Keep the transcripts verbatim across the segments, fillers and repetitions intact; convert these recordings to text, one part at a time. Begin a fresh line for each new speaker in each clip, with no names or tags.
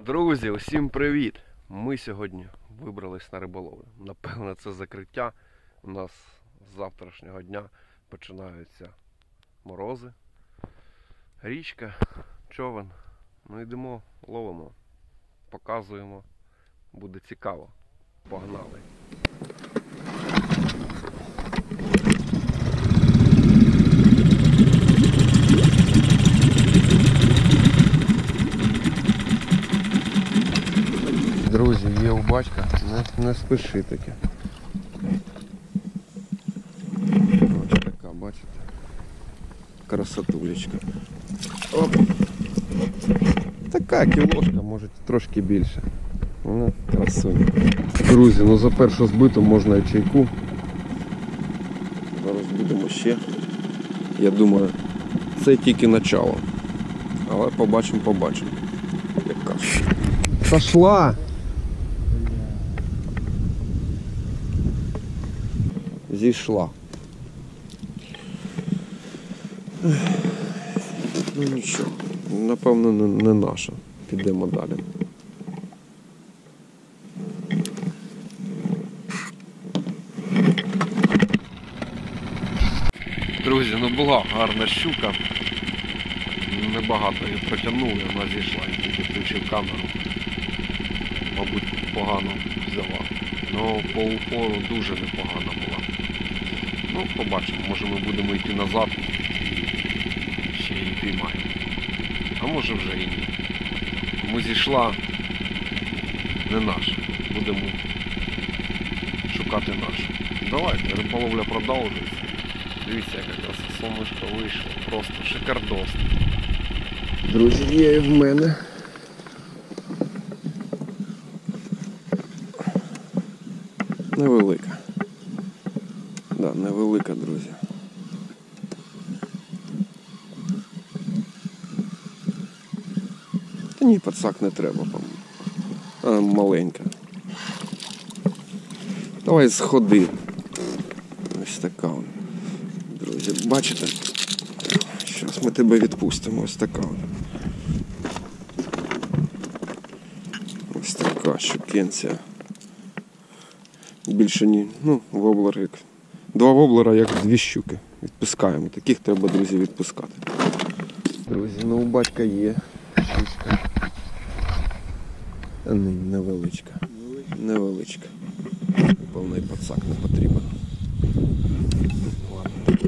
Друзі, усім привіт! Ми сьогодні вибрались на риболовлю. Напевно, це закриття. У нас з завтрашнього дня починаються морози, річка, човен. Ну йдемо, ловимо, показуємо. Буде цікаво. Погнали! Друзі, є у батька, не, не спіши таке. Ось така, бачите? Красотулечка. Оп! Така кілошка, може трошки більше. Ну, красуня. Друзі, ну за першу збиту можна і чайку. Зараз будемо ще. Я думаю, це тільки начало. Але побачимо, побачимо. Яка. Сошла! Зійшла. Ну нічого, напевно не, не наша. Підемо далі. Друзі, ну була гарна щука. Небагато її протягнули, вона зійшла. Я тільки включив камеру. Мабуть, погано взяла. Ну, по упору дуже непогана була. Ну, побачимо, може ми будемо йти назад і ще її піймаємо. А може вже і ні. Тому зійшла не наша. Будемо шукати нашу. Давайте, риболовля продовжується. Дивіться, як якраз сонечко вийшло. Просто шикардос. Друзі, є і в мене. Невелика. Да, невелика, друзі. Та ні, пацак не треба, по-моєму. Маленька. Давай сходи. Ось така. Друзі, бачите? Зараз ми тебе відпустимо. Ось така. Ось така щукенція. Більше ні, ну, воблер як. Два воблера, як дві щуки. Відпускаємо. Таких треба, друзі, відпускати. Друзі, ну у батька є щучка. А не, невеличка. Невеличка. Повний пацак не потрібен. Ладно.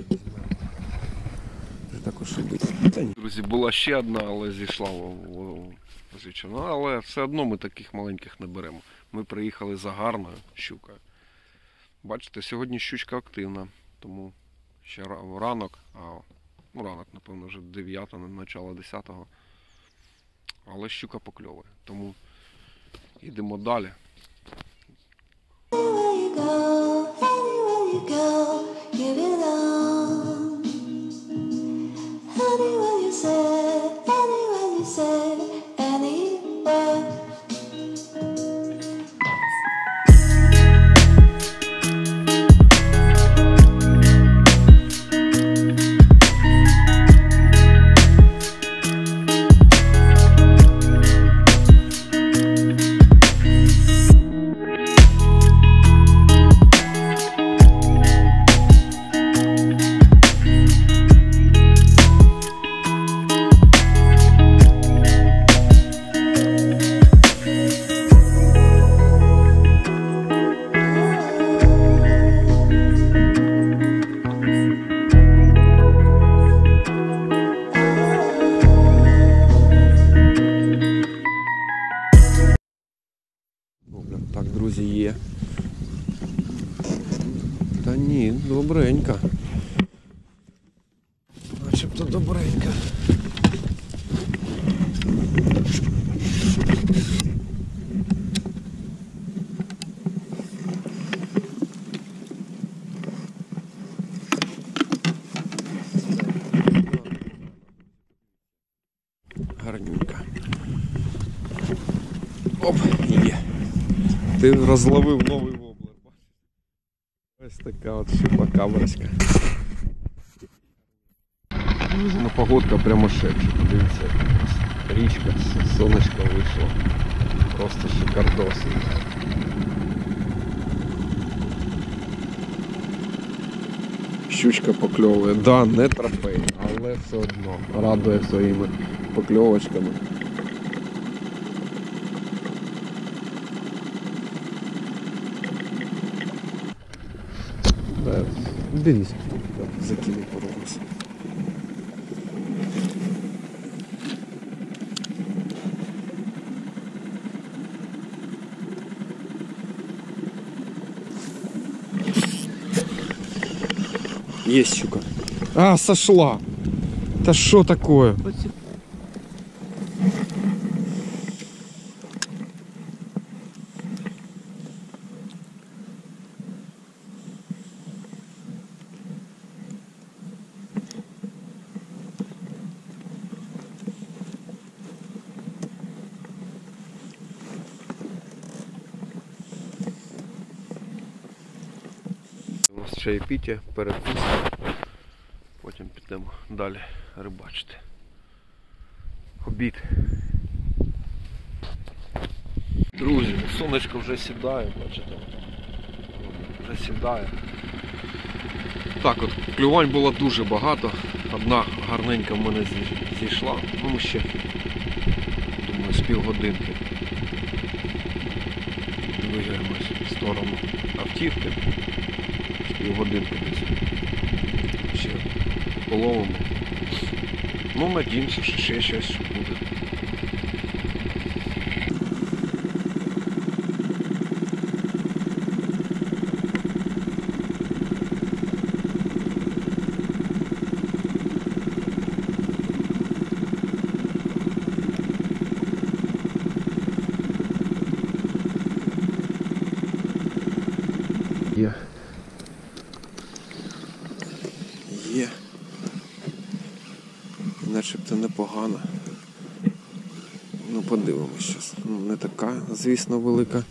Також і бить. Друзі, була ще одна, але зійшла звичайно. Але все одно ми таких маленьких не беремо. Ми приїхали за гарною щукою. Бачите, сьогодні щучка активна, тому ще ранок, а ну ранок, напевно, вже дев'ята, начало десятого, але щука покльовує, тому йдемо далі. Так, друзі, є. Та ні, добренька. Начебто добренька. Гарненька. Оп, є. Ти розловив новий воблер. Ось така от щупакамерська. Ну, погодка прямо шепче. Подивіться, річка, сонечко вийшло. Кардоси. Щучка покльовує. Да, не трофей, але все одно радує своїми покльовочками. Да, дивись, закинув пару раз. Есть щука. А, сошла. Да что такое? У нас чаєпіття, перекус. Потім підемо далі рибачити. Обід. Друзі, сонечко вже сідає, бачите? Вже сідає. Так от, клювань було дуже багато. Одна гарненька в мене зійшла. Ну ми ще, думаю, з півгодинки двигаємось в сторону автівки. З півгодинки десь. Ще половимо. Ну, надіємося, що ще щось буде. Є. Є. Начебто непогано. Ну, подивимось зараз. Ну, не така, звісно, велика.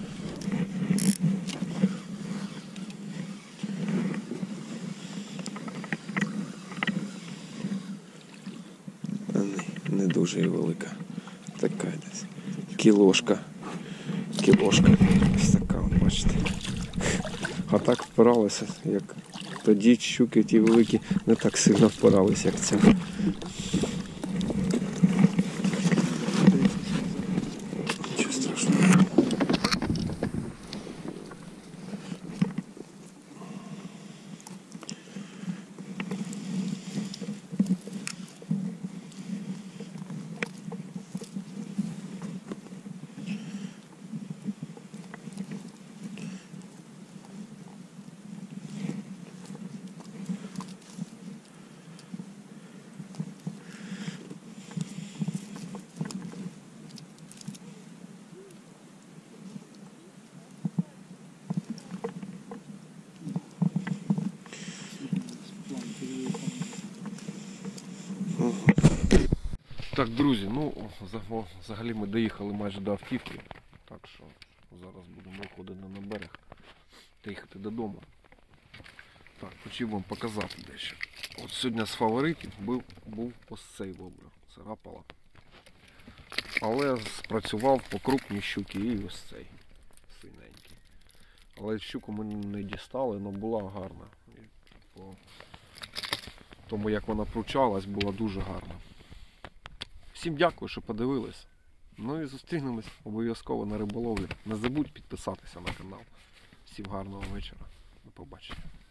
Не, не дуже і велика. Така десь. Кілошка. Кілошка. Ось така, бачите. А так впиралися, як тоді щуки ті великі не так сильно впиралися, як ця. Нічого страшного. Так, друзі, ну взагалі ми доїхали майже до автівки, так що зараз будемо виходити на берег та їхати додому. Так, хотів вам показати дещо. От сьогодні з фаворитів був, був ось цей воблер, це рапала. Але спрацював по крупній щуки і ось цей синенький. Але щуку ми не дістали, але була гарна. І по тому як вона пручалась, була дуже гарна. Всім дякую, що подивились. Ну і зустрінемось обов'язково на риболовлі. Не забудь підписатися на канал. Всім гарного вечора. До побачення.